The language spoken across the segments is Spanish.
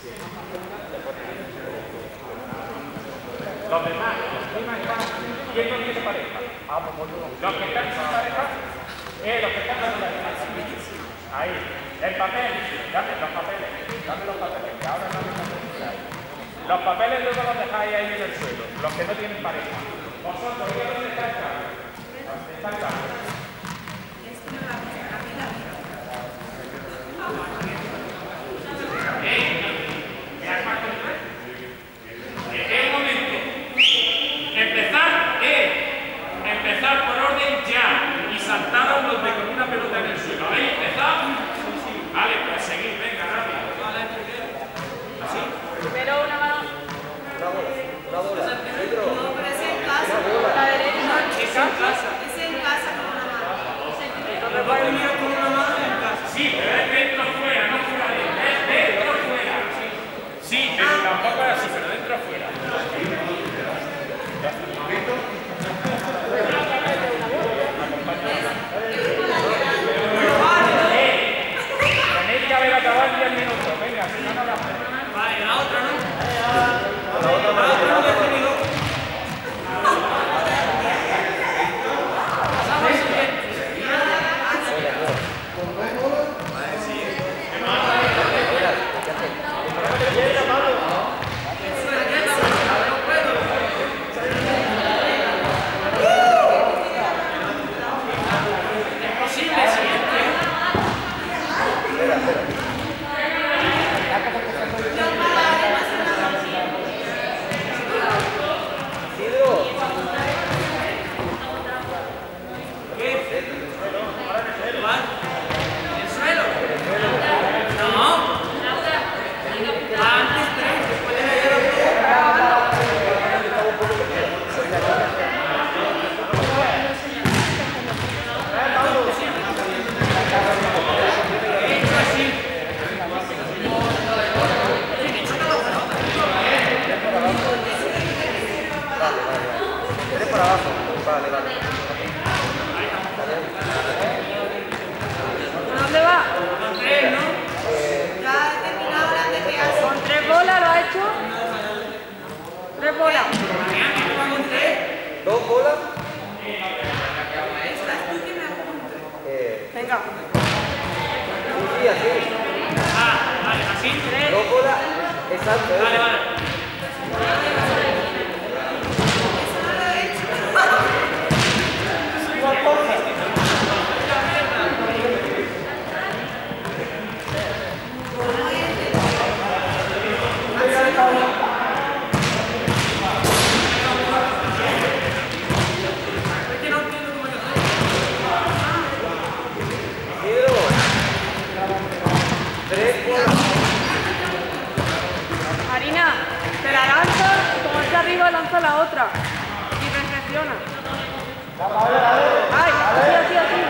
Los demás, ¿quién no tiene pareja? Los que están sin pareja, los que están sin pareja. Ahí, el papel, dame los papeles, que ahora no me papeles. Los papeles luego los dejáis ahí en el suelo, los que no tienen pareja. Vosotros, ¿dónde está el carro? ¿Dónde está el carro? Empezar por orden ya y saltaron los de con una pelota en el suelo. ¿Habéis empezado? Vale, pues seguid, venga, rápido. ¿Así? Pero una mano. Una bola. No, pero es en casa. La derecha. Es en casa. Es en casa con una mano. ¿No va a venir con una mano en casa? Sí, pero es dentro fuera, no fuera dentro. Es dentro fuera. Sí, pero tampoco es así, pero dentro fuera. Tenéis que haber acabado en 10 minutos. Venga, si no, no la hacemos. Vale, la otra no. ¿Dónde va? Ya he terminado la de pegarse. ¿Con 3 bolas lo ha hecho? 3 bolas. 2 bolas. Venga. Sí, así. Vale, así. 2 bolas. Exacto. Vale, vale. Marina, te la lanza, como está arriba, lanza la otra. Y reflexiona. ¡Ay! Así, así, así.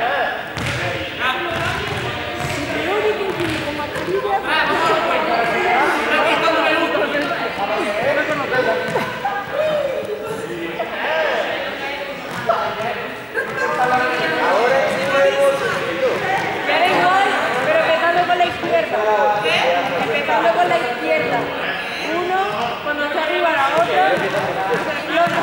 Quieren gol, pero empezando con la izquierda. Empezando con la izquierda. Uno, cuando está arriba la otra, reflexiona.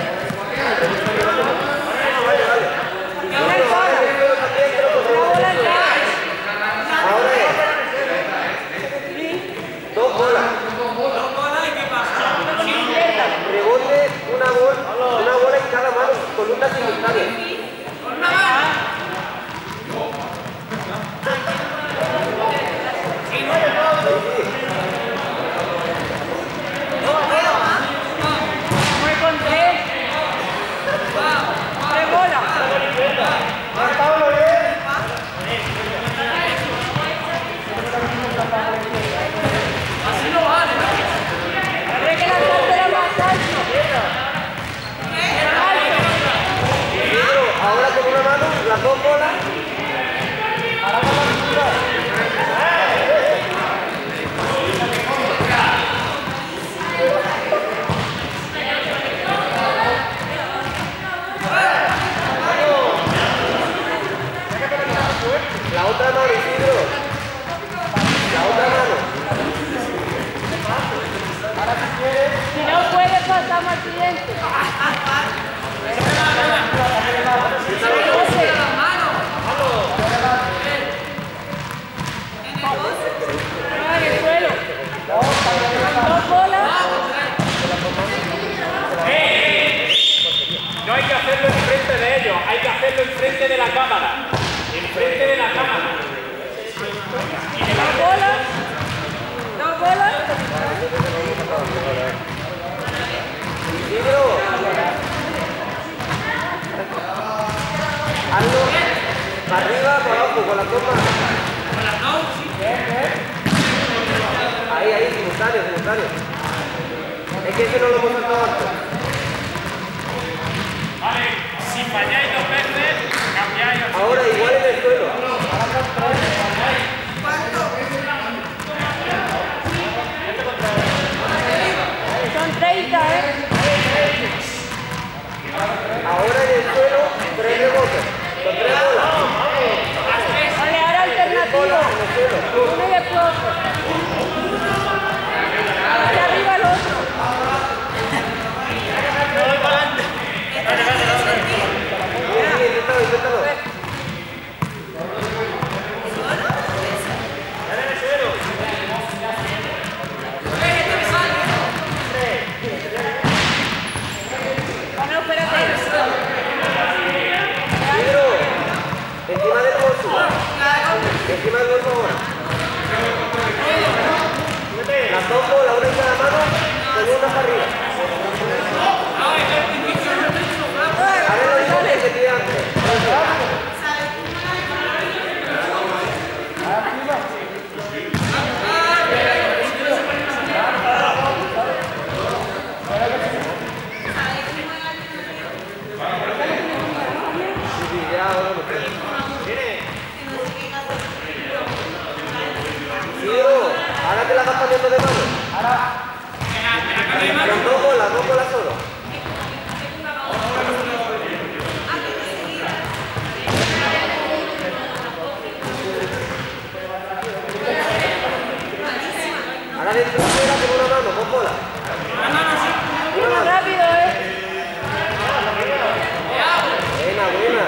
Dos bolas. ¿Y qué pasa? Rebote una bola en cada mano, columna simultánea. Muy con 3. 3 bolas. Así no vale. Hay que lanzártela más alto. Ahora con una mano, las 2 bolas. Ahora con la cintura. La otra mano, Isidro. La otra mano. Para arriba, para abajo, con las dos manos. ¿Con las dos? Sí. Ahí, simultáneo. Es que ese no lo hemos saltado antes. Vale, si falláis 2 veces, cambiáis. Ahora igual en el suelo. Son 30, ¿eh? Ahora en el suelo, 3 rebotes. Con 3 bolas. Vale, ahora alternativo. Uno y después otro. Hacia arriba el otro. Sí, inténtalo. No, espérate. Pedro, encima del bolso. Encima del bolso ahora. Las dos bolas, una en cada mano, con una para arriba. Ahora lo mismo que se tira antes. Sí, ya, ahora lo tengo. Pedro, ahora te la vas poniendo de mano. Con 2 bolas solo. Ahora dentro y fuera con una mano, con bola. Más rápido, ¿eh? Buena.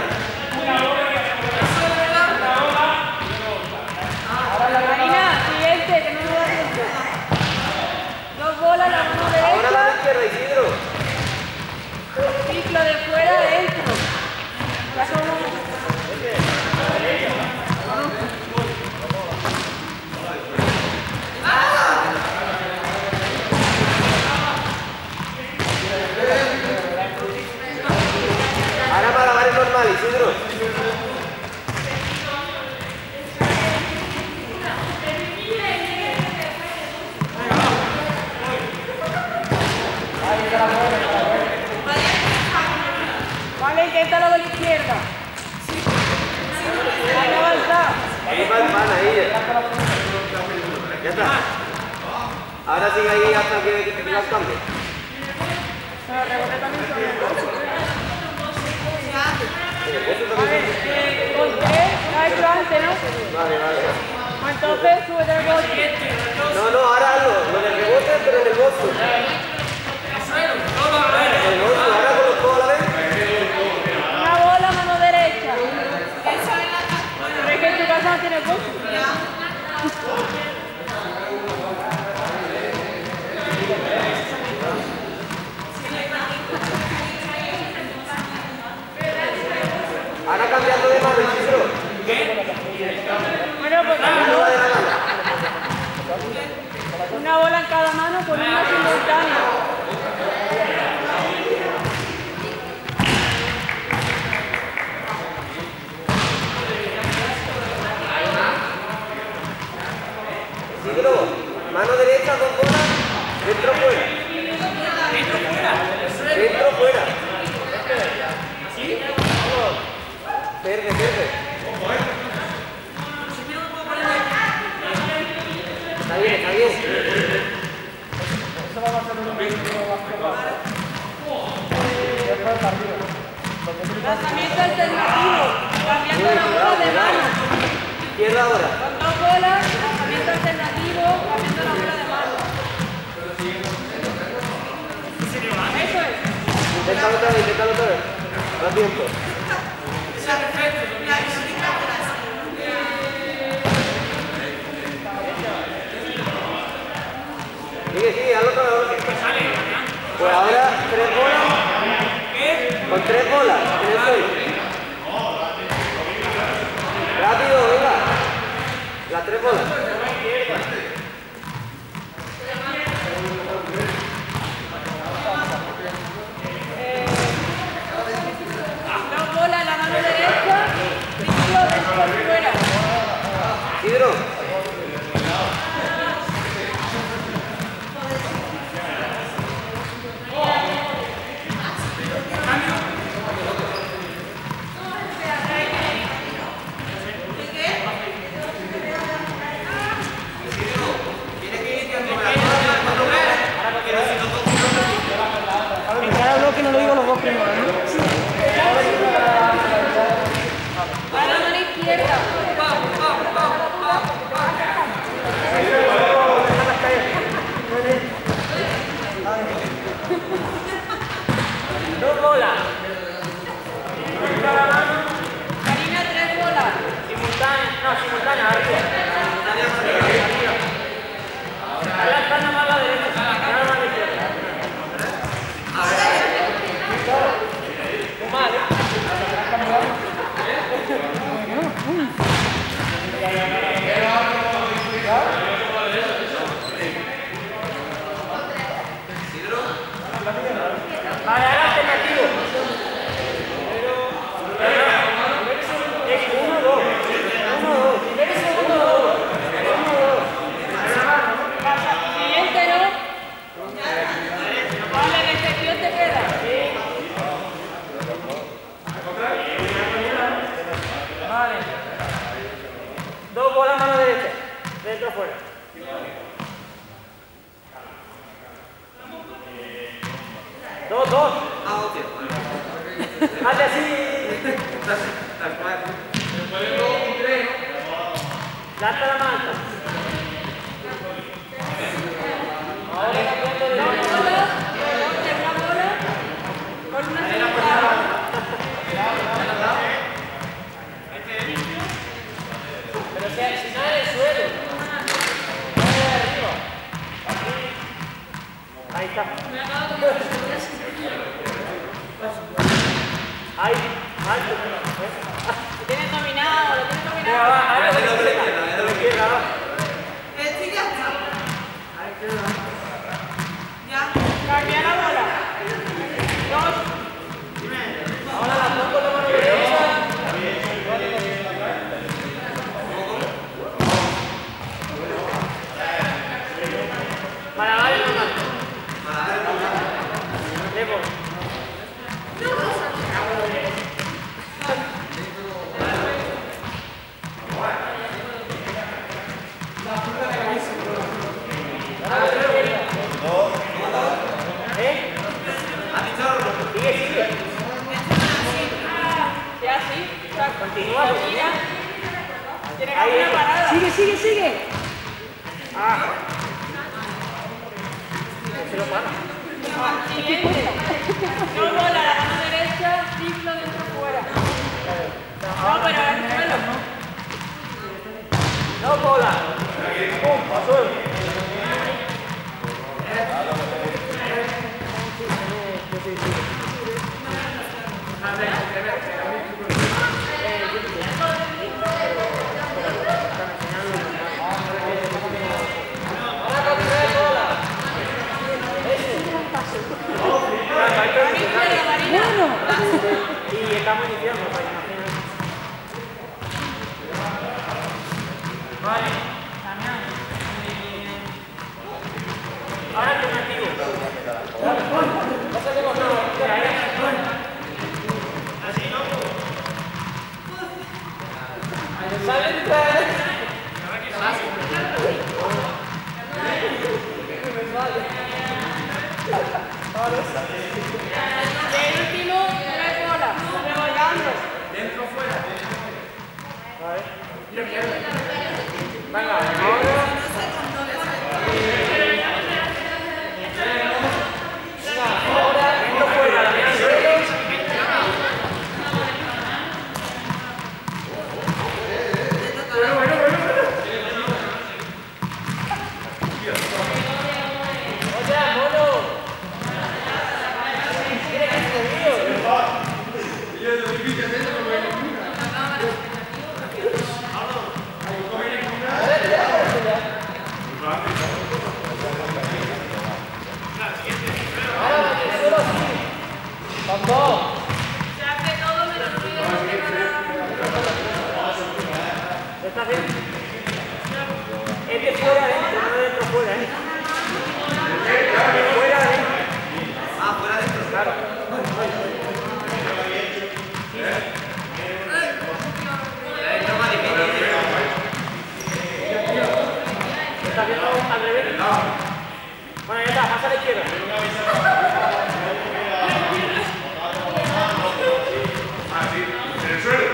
Marina, siguiente, que no nos da tiempo. 2 bolas, la mano Ahora la derecha. izquierda, Isidro. Ciclo de fuera adentro. Ya somos. Ahora malabares normal, Isidro. Vale, inténtalo con la izquierda. Hay que avanzar. Ahí va el pan, ahí. Ya está. Ahora sigue ahí hasta que las cambie. Pero rebote también sobre el bolso. Eso también. Con 3, lo has hecho antes, ¿no? Vale. Pues entonces súbete el bote. No, ahora hazlo. Lo del rebote, pero en el bolso. En el bolso, ahora con los dos a la vez. Una bola, mano derecha. Pero es que en tu casa no tiene bolso. Ahora cambiando de mano, Isidro. Bueno, pues Cambiando de la mano. una bola en cada mano con una simultánea. Isidro, mano derecha, 2 bolas, dentro fuera. Dentro fuera. Verde. Está bien. Lanzamiento alternativo, cambiando la bola de mano. Izquierda ahora. Con 2 bolas, lanzamiento alternativo, cambiando la bola de mano. Eso es. Inténtalo otra vez. Da tiempo. Sigue, hazlo otra vez. Pues ahora 3 bolas. Con 3 bolas en el suelo. Rápido, venga. Las 3 bolas. Dos bolas en la mano derecha, círculo de Lanzando más a la derecha, nada más a la izquierda. Vale. Vale, ahora alternativo. 1, 2. 1, 2. Primero y segundo 2. 1, 2. Siguiente, ¿no? Vale, recepción te queda. Vale. 2 bolas mano derecha. Dentro fuera. Dos. Ah, hostia. Hazte así. Lanza la manta. Ahora cambiando de Una bola, con una segunda. Pero si no es el suelo. No es de arriba. Aquí. Ahí está. Ahí. Alto. Lo tienes dominado, lo tienes dominado. Mira, va. Ahora de la izquierda, va. Cambia la bola. 2. Ahora la pongo con la mano derecha. Para darle la mano. Debo. Sigue. Sí, así. Continúa. Mira. Tiene que haber una parada. Sigue. Se lo para. Siguiente. No bola, la mano derecha, ciclo dentro fuera. No, pero al suelo. No bola. Pum, al suelo. Y estamos iniciando para imaginar. Vale. Ahora alternativo. Sale el último, 3 bolas. Revolvando. Dentro o fuera. Vale. Venga, ahora. Ahora, dentro fuera, la mía suelo. Oye, mono. Mira que se río. ¡Vamos! Se hace todo menos ruido. ¿Está bien? Es de fuera adentro, no de dentro fuera, ¿eh? De fuera adentro. Ah, fuera adentro. Claro. ¿Está viendo al revés? No. Bueno, ya está, pasa a la izquierda. En el suelo.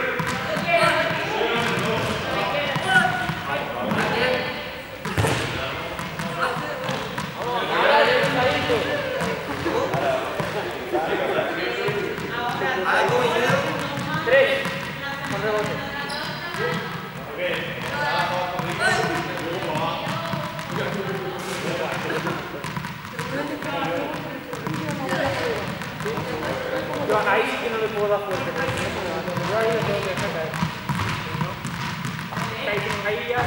Yo ahí sí que no le puedo dar fuerte, pero yo ahí le tengo que dejar caer. Ahí ya,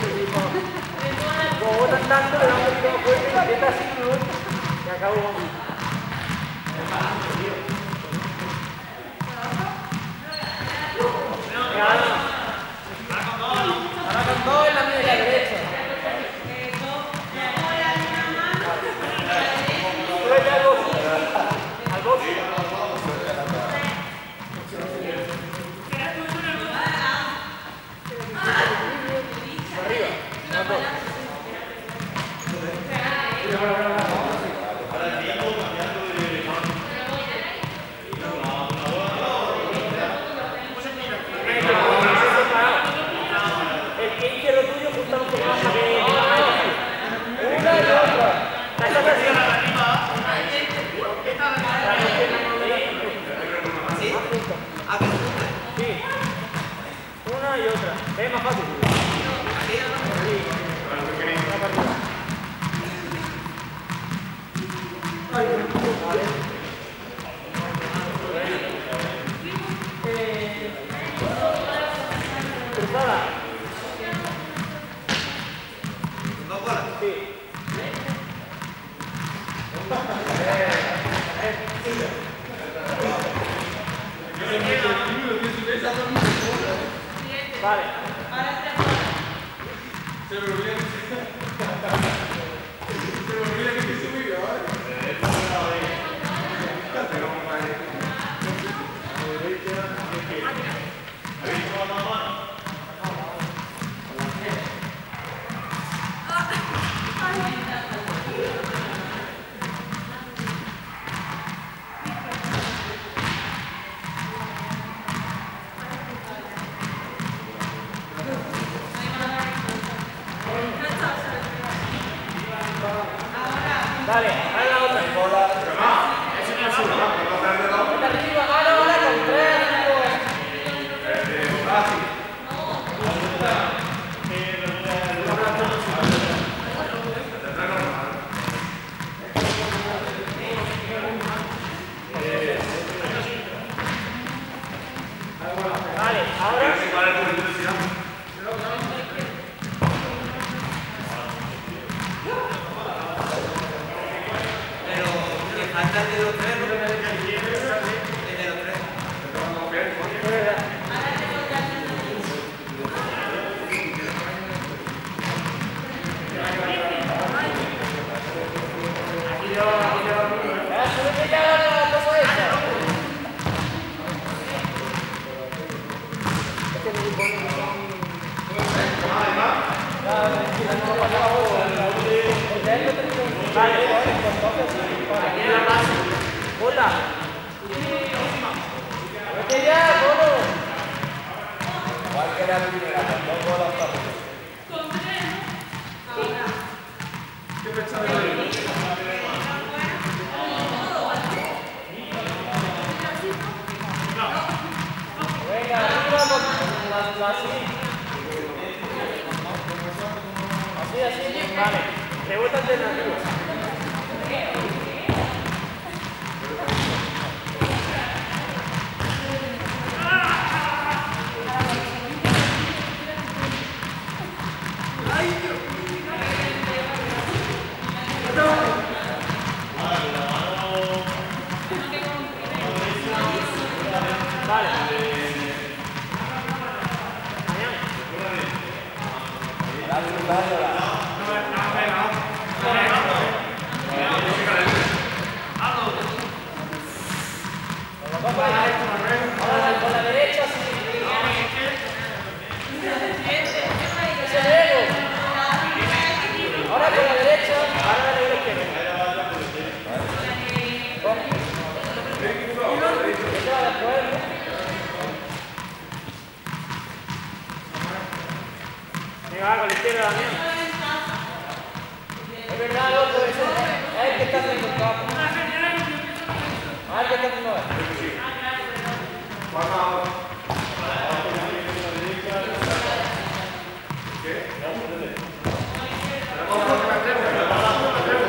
como botan tanto, le dan un poquito más fuerte, y empieza así, y acabo. Ahora con dos en la media derecha. Súbete al box. Al box. Arriba. Al box. Una y otra. Es más fácil. Cruzada. ¿Dos bolas? Sí. Vale. Se me olvida que se subió, ¿vale? Dale, ahora la otra. Eso no es uno. Ahora con tres. Vale, ahora. Falta el de los tres, ¿no? El de los tres. Hola. Vete ya, Bono. ¿Cuál que era la primera? Con dos bolas para ¿qué pensaba de Venga, arriba con así. Así. Vale. Rebota alternativa. Vale. Ahora con la derecha, sí. Ese luego. Ahora con la derecha, ahora la izquierda. Venga, con la izquierda también. Es verdad, loco, eso. Es el que está haciendo el campo. A ver qué está haciendo ahora. ¿Qué?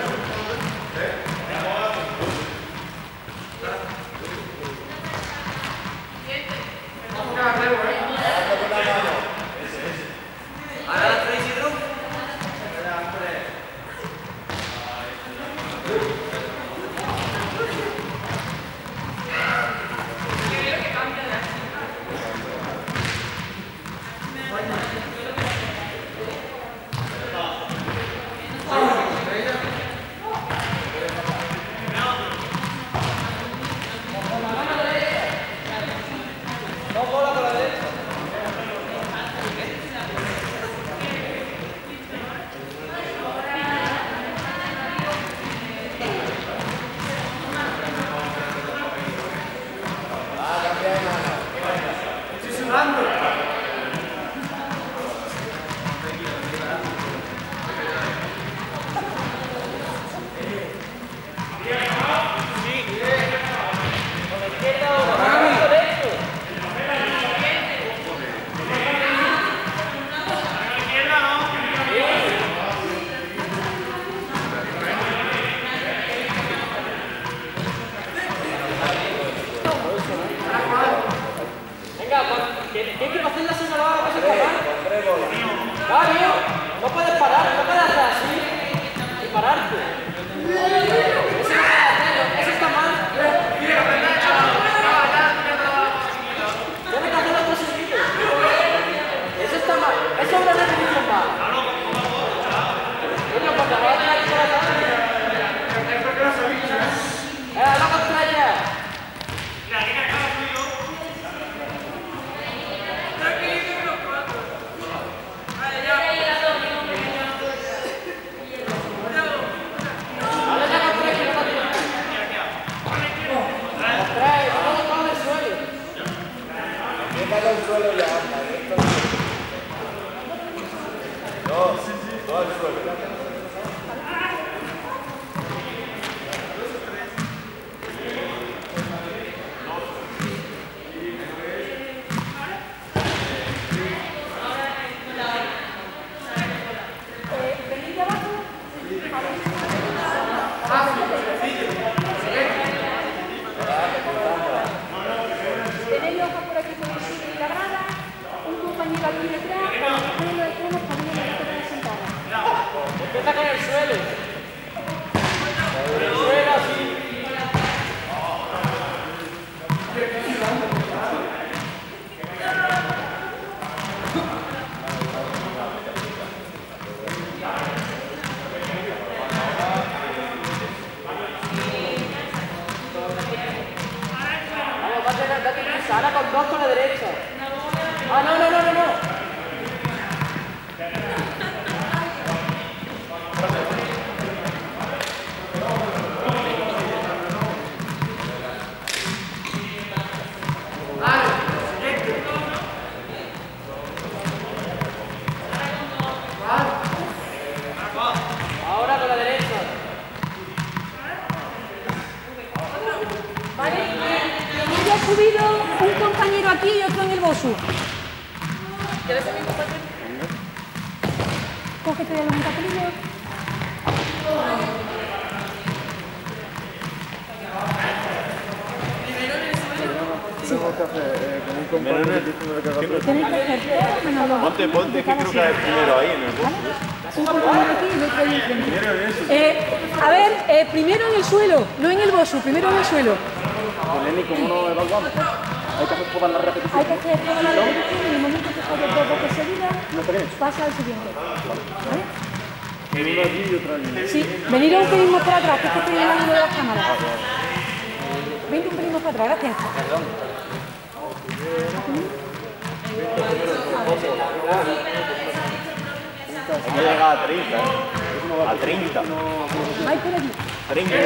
Mario, no puedes parar, no puedes hacer así y pararte. Eso no puedes hacerlo, eso está mal. Tienes que hacerlo todo seguido. Eso está mal, eso es una repetición mal. Bueno, porque ahora te la quiero hacer. ¡La contraria! al suelo ya, no al suelo. Tenéis ojos por aquí por el sitio de la grada, un compañero aquí detrás, para que uno de todos también en la zona sentada. Empieza con el suelo. El suelo así. Vamos, date prisa. Ahora con dos con la derecha. Ah, no. Ahora con la derecha. Vale, ya ha subido un compañero aquí y otro en el bosu. ¿Quieres ser mi compañero? Cógete de los papelillos. Tenéis que hacer todo menos los Ponte, que creo que hay primero ahí en el box. un compañero aquí y otro ahí enfrente. A ver, primero en el suelo, no en el bosu, primero en el suelo. ¿Cómo no evaluamos? Hay que hacer todas las repeticiones. Hay que hacer toda la repetición y en el momento que falle dos veces seguidas, pasa al siguiente. ¿Vale? Uno aquí y otro allí. Sí, venid un pelín más para atrás, que estoy en el ángulo de la cámara. Vente un pelín más para atrás, gracias. Hay que llegar a 30. A 30. Vais por aquí. 30.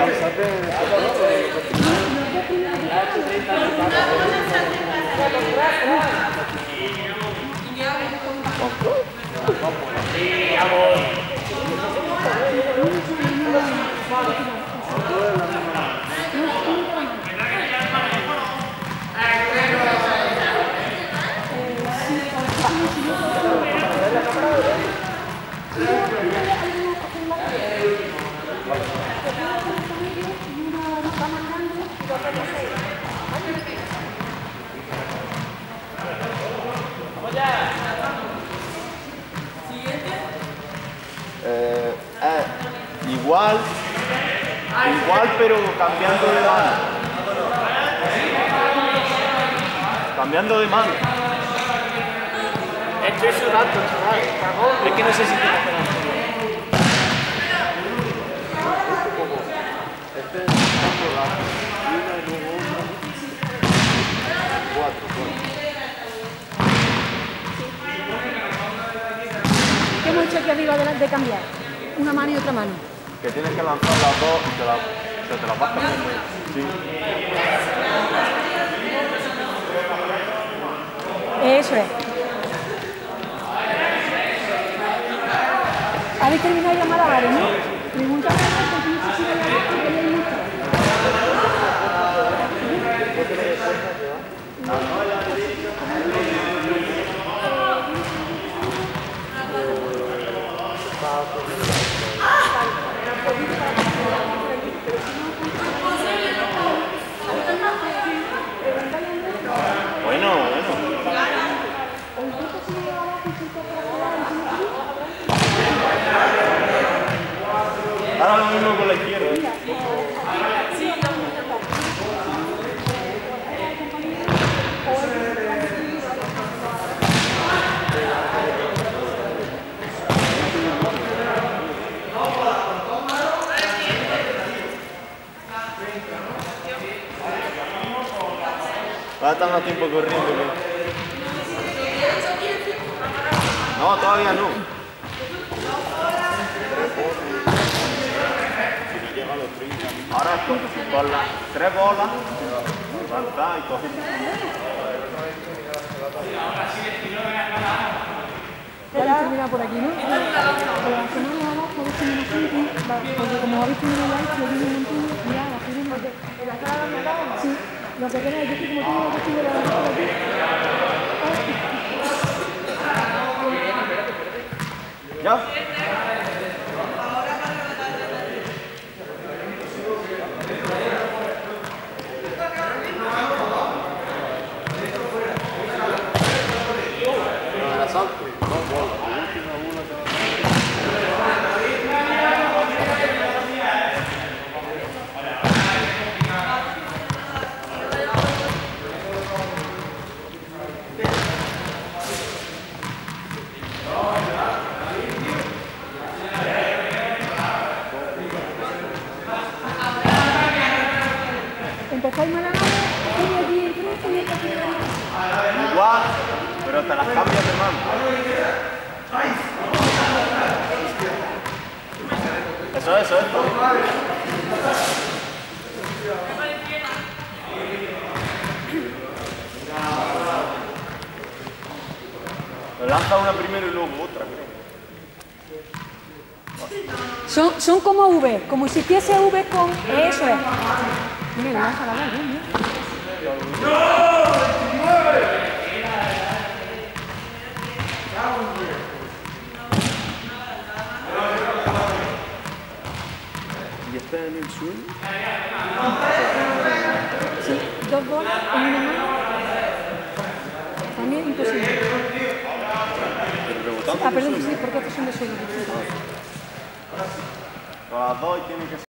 Igual, pero cambiando de mano. Cambiando de mano. Estoy sudando, chaval. Es que no sé si te esperando. Este es tanto la una y luego otra. 4. ¿Qué hemos hecho aquí arriba de cambiar? Una mano y otra mano. Que tienes que lanzar las dos y te las vas cambiando. Sí. Eso es. ¿Habéis terminado ya malabares, no? Pregunta porque no sé si voy a ver porque hay mucho. Bueno. O intenta subir abajo y Ahora lo mismo con la izquierda. Ahora están a tiempo corriendo. No, todavía no. Ahora con las 3 bolas, saltar y coger. Ya termina por aquí, ¿no? Pero la semana de abajo, a ver si me lo siento, porque como habéis tenido ya hecho, yo un montón, mira, la firma. ¿En la sala donde estábamos? Sí, lo que queda, yo que como tengo la cuchilla de la por aquí. ¿Ya? Empezáis mal a mano, y aquí enfrente y aquí arriba. Igual, pero te las cambias de mano. Eso es. Lanza una primero y luego otra, creo. Son como V, como si hiciese V con... Eso es. Mira, lanza la bola, mira. ¿Y está en el suelo? Sí, 2 bolas en una mano. También imposible. Pero rebotando. Ah, perdón, sí, porque estos son de suelo. Con las dos y tiene que ser.